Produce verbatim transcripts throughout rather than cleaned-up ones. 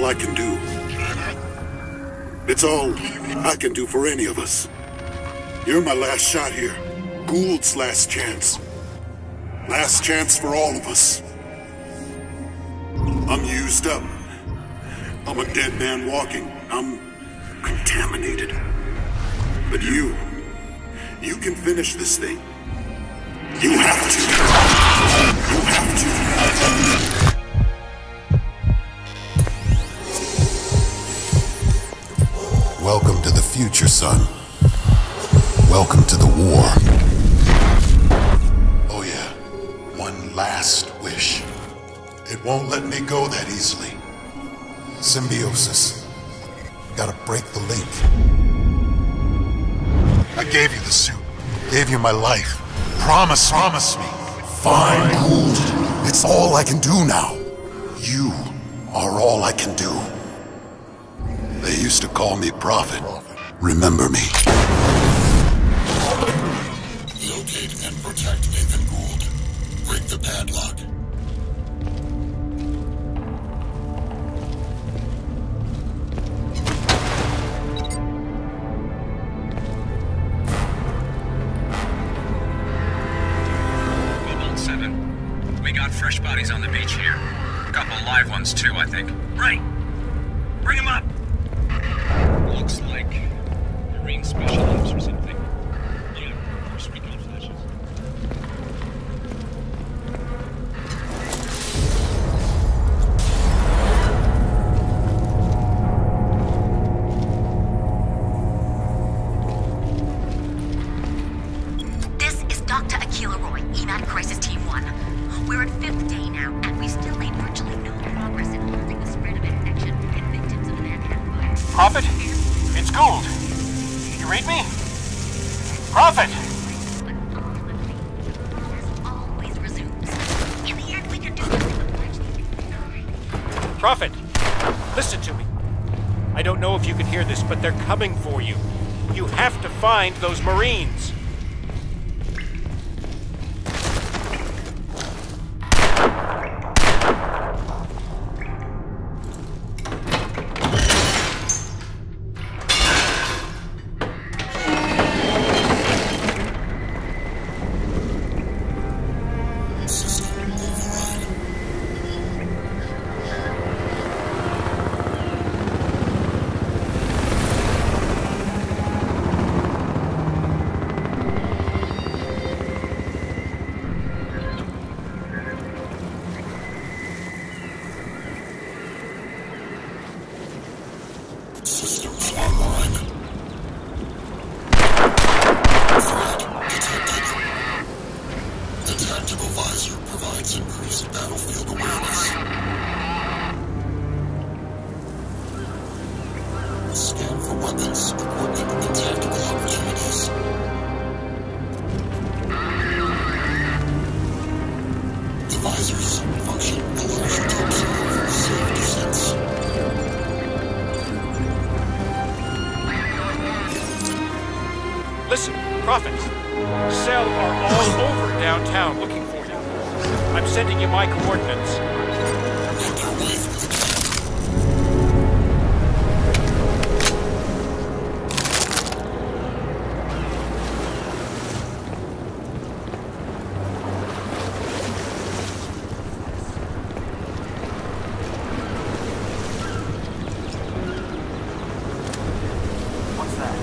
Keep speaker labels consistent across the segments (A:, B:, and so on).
A: all I can do. It's all I can do for any of us. You're my last shot here. Gould's last chance. Last chance for all of us. I'm used up. I'm a dead man walking. I'm contaminated. But you, you can finish this thing. You have to. You have to.
B: Welcome to the future, son. Welcome to the war. Oh yeah, one last wish. It won't let me go that easily. Symbiosis. Gotta break the link. I gave you the suit. Gave you my life. Promise, promise me. Fine, Gould. It's all I can do now. You are all I can do. They used to call me Prophet. Remember me.
C: Locate and protect Nathan Gould. Break the padlock.
D: Fresh bodies on the beach here. A couple live ones too, I think. Right. Bring them up. Looks like Marine Special Ops or something. Yeah, first recon flashes.
E: This is Doctor Akila Roy, E M A T Crysis Team one. We're at fifth day now, and we still made virtually no progress in halting the spread of infection in victims of the Manhattan fire.
F: Prophet? It's Gould. You read me? Prophet!
E: But ultimately, as always resumes. In the end, we can do nothing but pledge the
F: Prophet! Listen to me. I don't know if you can hear this, but they're coming for you. You have to find those Marines.
C: Systems online. Threat detected. The tactical visor provides increased battlefield awareness. Scan for weapons, equipment, and tactical opportunities. The visor's function allows you to observe safe descents.
F: Listen, Prophet. Cell are all over downtown looking for you. I'm sending you my coordinates.
C: Make your way through the camp.
F: What's that?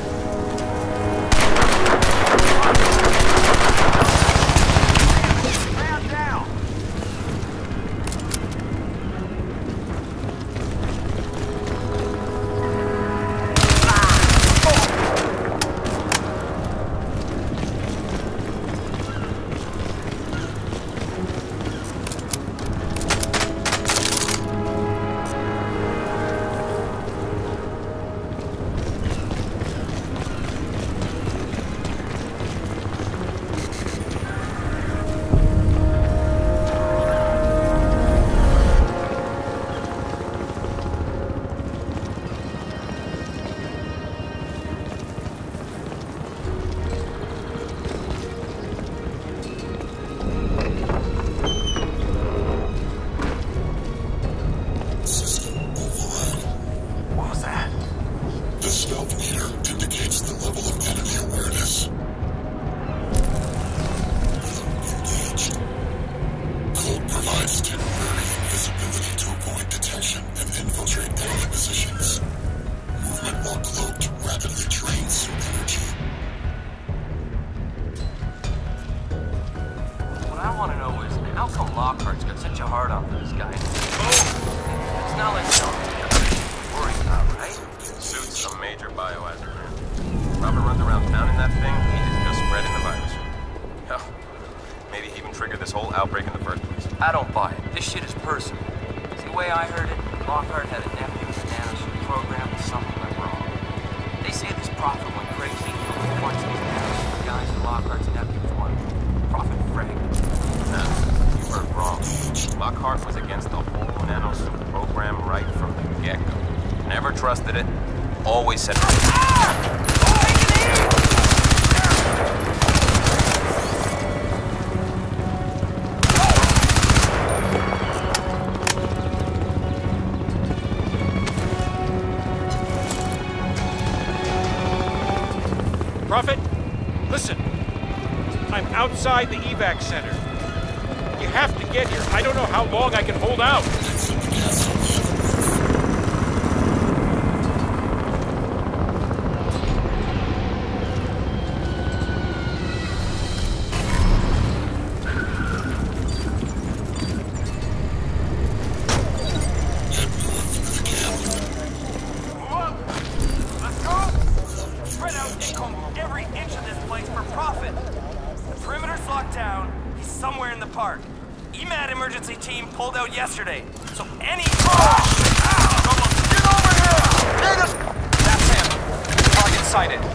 G: This shit is personal. See, the way I heard it, Lockhart had a nephew with a nanosuit program and something went wrong. They say this Prophet went crazy and a bunch of these nanosuit guys and Lockhart's nephews won. Prophet fragged. Nah, you heard wrong. Lockhart was against the whole nanosuit program right from the get-go. Never trusted it. Always said... Ah!
F: Prophet, listen. I'm outside the evac center. You have to get here. I don't know how long I can hold out.
G: Yesterday, so any... Oh! Get over here! That's him! Target sighted.